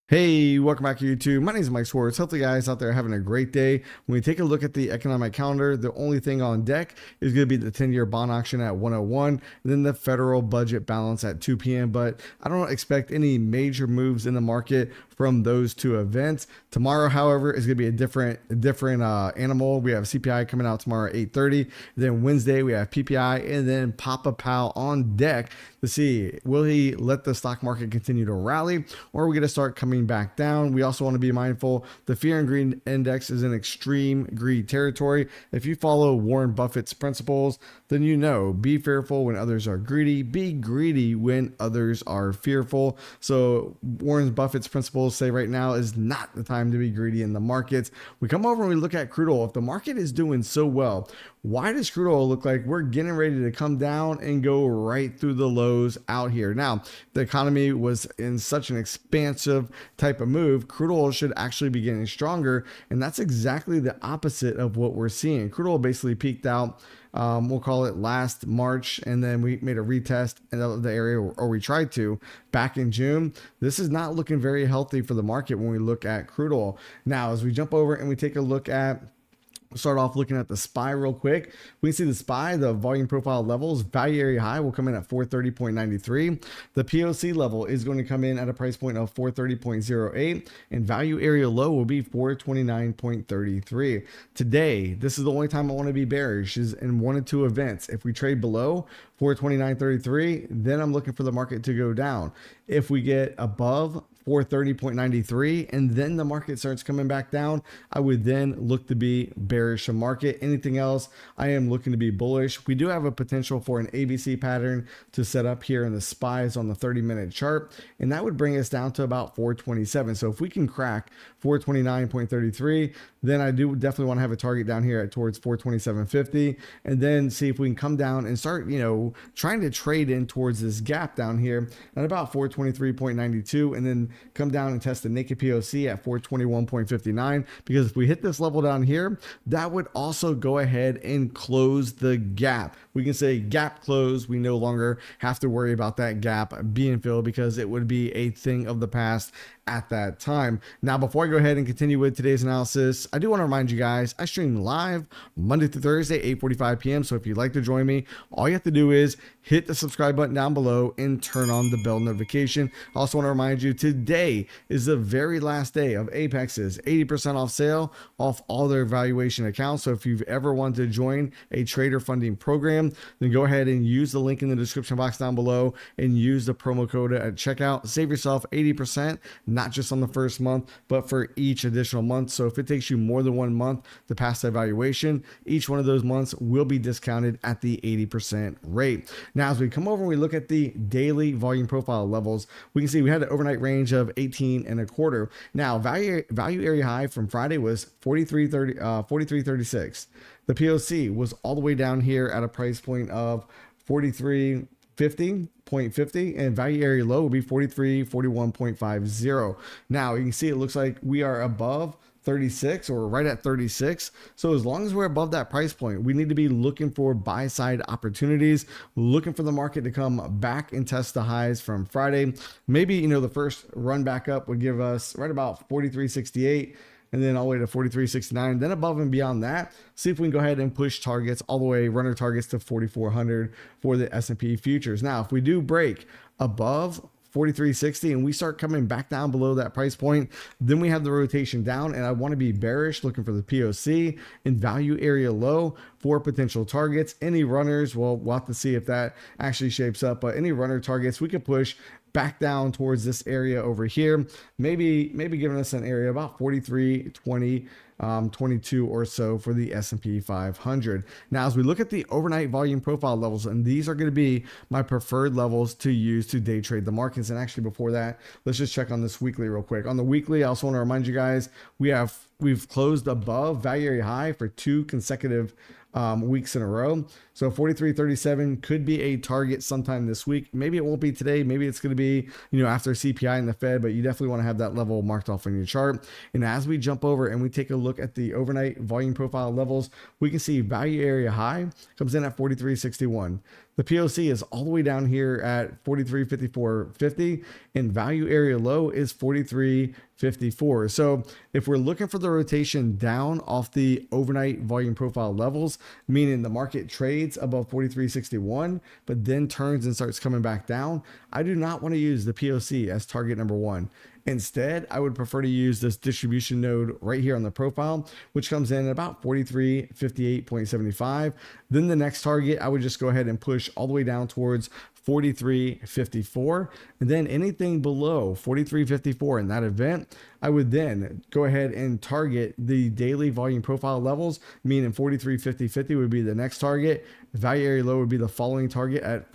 Hey, welcome back to YouTube. My name is Mike Schwartz. Hopefully, you guys out there are having a great day. When we take a look at the economic calendar, the only thing on deck is going to be the 10-year bond auction at 101, and then the federal budget balance at 2 p.m. But I don't expect any major moves in the market from those two events. Tomorrow, however, is going to be a different animal. We have CPI coming out tomorrow at 8:30. Then Wednesday, we have PPI, and then Papa Powell on deck to see, will he let the stock market continue to rally, or are we going to start coming back down? We also want to be mindful the fear and greed index is in extreme greed territory. If you follow Warren Buffett's principles, then you know, be fearful when others are greedy, be greedy when others are fearful. So Warren Buffett's principles say right now is not the time to be greedy in the markets. We come over and we look at crude oil. If the market is doing so well, why does crude oil look like we're getting ready to come down and go right through the lows out here? Now, the economy was in such an expansive type of move, crude oil should actually be getting stronger, and that's exactly the opposite of what we're seeing. Crude oil basically peaked out, we'll call it last March, and then we made a retest in the area, or we tried to, back in June. This is not looking very healthy for the market when we look at crude oil. Now, as we jump over and we take a look at, start off looking at the SPY real quick. We can see the SPY, the volume profile levels, value area high will come in at 430.93. The POC level is going to come in at a price point of 430.08, and value area low will be 429.33. Today, this is the only time I want to be bearish, is in one of two events. If we trade below 429.33, then I'm looking for the market to go down. If we get above 430.93 and then the market starts coming back down, I would then look to be bearish in market. Anything else, I am looking to be bullish. We do have a potential for an ABC pattern to set up here in the SPYs on the 30-minute chart, and that would bring us down to about 427. So if we can crack 429.33, then I do definitely want to have a target down here at towards 427.50, and then see if we can come down and start, trying to trade in towards this gap down here at about 423.92, and then come down and test the naked POC at 421.59, because if we hit this level down here, that would also go ahead and close the gap. We can say gap closed. We no longer have to worry about that gap being filled, because it would be a thing of the past at that time. Now, before I go ahead and continue with today's analysis, I do want to remind you guys, I stream live Monday through Thursday, 8:45 p.m. So if you'd like to join me, all you have to do is hit the subscribe button down below and turn on the bell notification. I also want to remind you, today is the very last day of Apex's 80% off sale off all their valuation accounts. So if you've ever wanted to join a trader funding program, then go ahead and use the link in the description box down below and use the promo code at checkout. Save yourself 80%, not just on the first month, but for each additional month. So if it takes you more than 1 month to pass the evaluation, each one of those months will be discounted at the 80% rate. Now, as we come over and we look at the daily volume profile levels, we can see we had an overnight range of 18.25. Now, value area high from Friday was 43.36. The POC was all the way down here at a price point of 43.50, and value area low will be 43.41.50. Now you can see it looks like we are above 36, or right at 36. So as long as we're above that price point, we need to be looking for buy side opportunities, looking for the market to come back and test the highs from Friday. Maybe, the first run back up would give us right about 43.68, and then all the way to 43.69. Then above and beyond that, see if we can go ahead and push targets all the way, runner targets to 4,400 for the S&P futures. Now, if we do break above 43.60 and we start coming back down below that price point, then we have the rotation down, and I want to be bearish, looking for the POC and value area low for potential targets. Any runners, well, we'll have to see if that actually shapes up, but any runner targets we could push back down towards this area over here, maybe giving us an area about 43.20, 22 or so for the S&P 500. Now, as we look at the overnight volume profile levels, and these are going to be my preferred levels to use to day trade the markets. And actually, before that, let's just check on this weekly real quick. On the weekly, I also want to remind you guys, we've closed above value area high for 2 consecutive weeks in a row. So 43.37 could be a target sometime this week. Maybe it won't be today. Maybe it's going to be, after CPI and the Fed, but you definitely want to have that level marked off on your chart. And as we jump over and we take a look at the overnight volume profile levels, we can see value area high comes in at 43.61. The POC is all the way down here at 43.5450, and value area low is 43.54. So if we're looking for the rotation down off the overnight volume profile levels, meaning the market trades above 43.61, but then turns and starts coming back down, I do not want to use the POC as target number one. Instead, I would prefer to use this distribution node right here on the profile, which comes in at about 43.58.75. Then the next target, I would just go ahead and push all the way down towards 43.54, and then anything below 43.54 in that event, I would then go ahead and target the daily volume profile levels, meaning 43.50 would be the next target. Value area low would be the following target at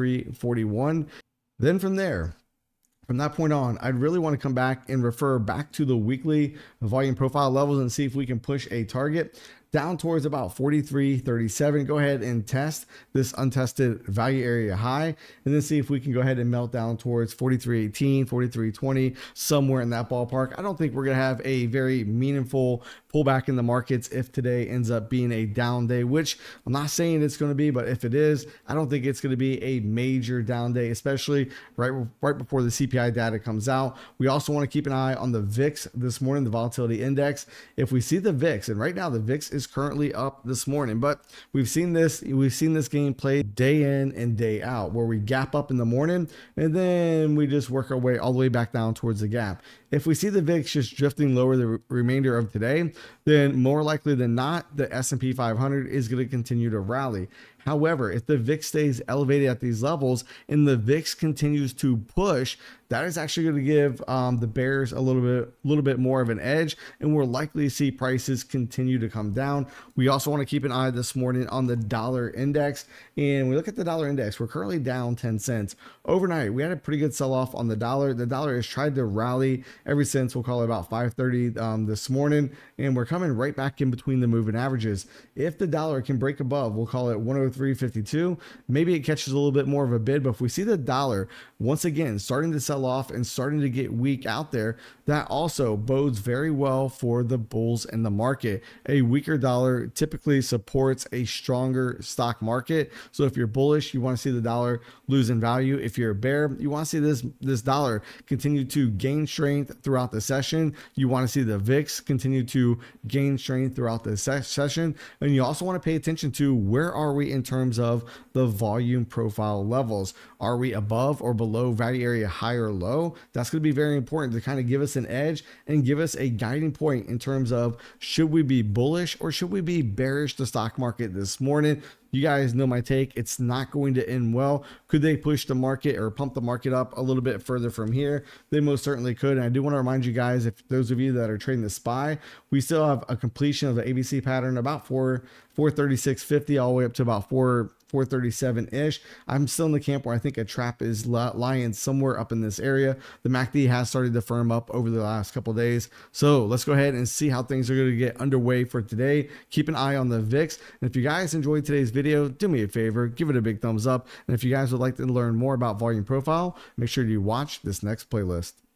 43.41. Then from there, from that point on, I'd really want to come back and refer back to the weekly volume profile levels and see if we can push a target down towards about 43.37. Go ahead and test this untested value area high, and then see if we can go ahead and melt down towards 43.18, 43.20, somewhere in that ballpark. I don't think we're going to have a very meaningful pullback in the markets if today ends up being a down day, which I'm not saying it's going to be, but if it is, I don't think it's going to be a major down day, especially right before the CPI data comes out. We also want to keep an eye on the VIX this morning, the volatility index. If we see the VIX, and right now the VIX is currently up this morning, but we've seen this game played day in and day out, where we gap up in the morning and then we just work our way all the way back down towards the gap. If we see the VIX just drifting lower the remainder of today, then more likely than not, the S&P 500 is going to continue to rally. However, if the VIX stays elevated at these levels and the VIX continues to push, that is actually going to give the bears a little bit more of an edge, and we're likely to see prices continue to come down. We also want to keep an eye this morning on the dollar index, and we look at the dollar index. We're currently down 10 cents. Overnight, we had a pretty good sell-off on the dollar. The dollar has tried to rally ever since, we'll call it about 5:30 this morning, and we're coming right back in between the moving averages. If the dollar can break above, we'll call it 103.52, maybe it catches a little bit more of a bid. But if we see the dollar once again starting to sell off and starting to get weak out there, that also bodes very well for the bulls in the market. A weaker dollar typically supports a stronger stock market. So if you're bullish, you want to see the dollar lose in value. If you're a bear, you want to see this dollar continue to gain strength throughout the session. You want to see the VIX continue to gain strength throughout the session. And you also want to pay attention to where are we in terms of the volume profile levels. Are we above or below value area high or low? That's going to be very important to kind of give us an edge and give us a guiding point in terms of should we be bullish or should we be bearish the stock market this morning. You guys know my take. It's not going to end well. Could they push the market or pump the market up a little bit further from here? They most certainly could. And I do want to remind you guys, if those of you that are trading the SPY, we still have a completion of the ABC pattern about 436.50 all the way up to about 437-ish. I'm still in the camp where I think a trap is lying somewhere up in this area. The MACD has started to firm up over the last couple of days. So let's go ahead and see how things are going to get underway for today. Keep an eye on the VIX. And if you guys enjoyed today's video, do me a favor, give it a big thumbs up. And if you guys would like to learn more about volume profile, make sure you watch this next playlist.